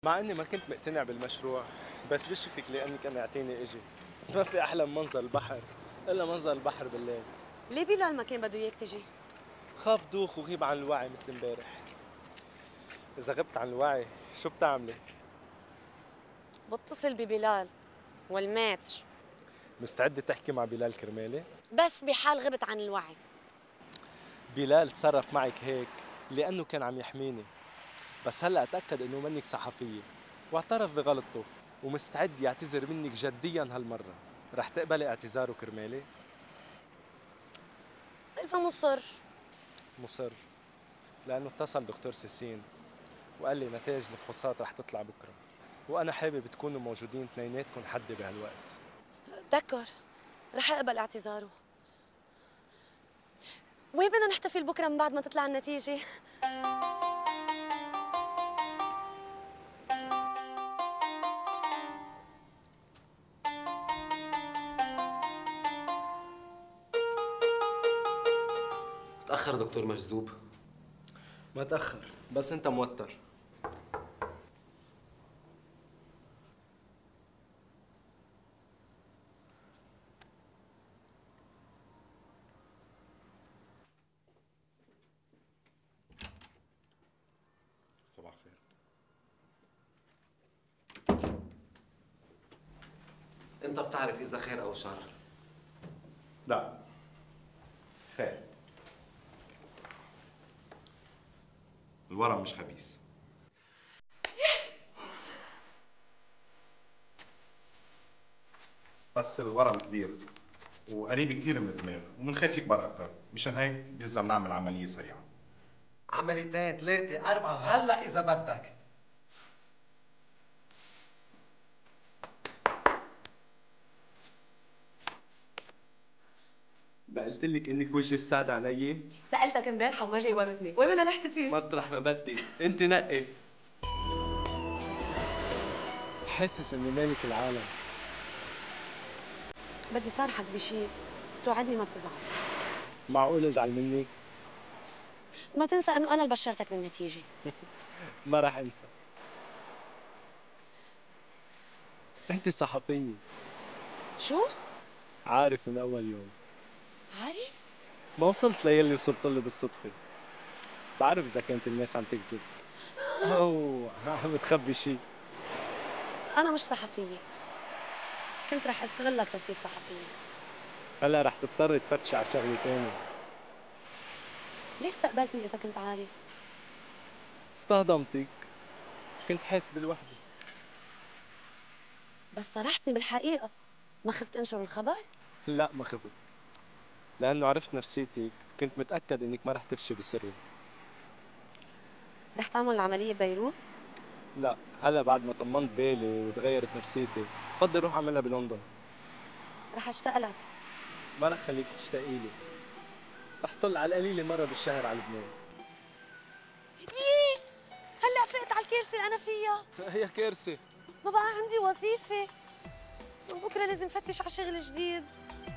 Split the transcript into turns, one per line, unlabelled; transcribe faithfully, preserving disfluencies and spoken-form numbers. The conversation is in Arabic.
مع اني ما كنت مقتنع بالمشروع، بس بشفك لانك انا اعطيني اجي. ما في احلى من منظر البحر الا منظر البحر بالليل.
ليه بلال ما كان بده اياك تجي؟
خاف دوخ وغيب عن الوعي مثل امبارح. اذا غبت عن الوعي شو بتعملي؟
بتصل ببلال والماتش.
مستعدة تحكي مع بلال كرمالي؟
بس بحال غبت عن الوعي.
بلال تصرف معك هيك لانه كان عم يحميني، بس هلا اتاكد انه منك صحفيه واعترف بغلطته ومستعد يعتذر منك جديا هالمره. رح تقبلي اعتذاره كرمالي؟
اذا مصر.
مصر، لانه اتصل دكتور سيسين وقال لي نتائج الفحوصات رح تطلع بكره، وانا حابب تكونوا موجودين اثنيناتكم حدي بهالوقت.
تذكر رح اقبل اعتذاره. وين بدنا نحتفل بكره من بعد ما تطلع النتيجه؟
تأخر دكتور مجذوب.
ما تاخر، بس انت موتر.
صباح الخير.
انت بتعرف اذا خير او شر؟
لا، خير. الورم مش خبيث. بس الورم كبير وقريب كثير من الدماغ ومنخاف يكبر اكثر، مشان هيك لازم نعمل عمليه سريعه.
عمليتين ثلاثة أربعة هلا إذا بدك.
قلت لك انك وجه السعد علي.
سألتك امبارح وما جاوبتني، وين بدنا نحتفل؟
مطرح ما بدي، انت نقي. حاسس اني مالك العالم.
بدي صارحك بشيء، توعدني ما بتزعل.
معقول ازعل منك؟
ما تنسى انه انا اللي بشرتك بالنتيجه.
ما راح انسى. انت صحفية.
شو؟
عارف من اول يوم.
عارف؟
ما وصلت ليلي وصلت له بالصدفة. بعرف اذا كانت الناس عم تكذب او عم تخبي شيء.
انا مش صحفيه، كنت رح استغلك تصير صحفيه.
هلا رح تضطر تفتشي على شغله ثانيه.
ليه استقبلتني اذا كنت عارف؟
اصطدمتك، كنت حاسس بالوحده.
بس صرحتني بالحقيقه، ما خفت انشر الخبر؟
لا ما خفت، لانه عرفت نفسيتك، كنت متاكد انك ما رح تفشي بسري.
رح تعمل العمليه ببيروت؟
لا، هلا بعد ما طمنت بالي وتغيرت نفسيتي بفضل روح اعملها بلندن.
رح اشتاق لك.
ما رح خليك تشتاقي لي. رح طل على القليله مره بالشهر على لبنان.
ييه، هلا فقت على الكارثه اللي انا فيها.
هي كارثه.
ما بقى عندي وظيفه، بكره لازم فتش على شغل جديد.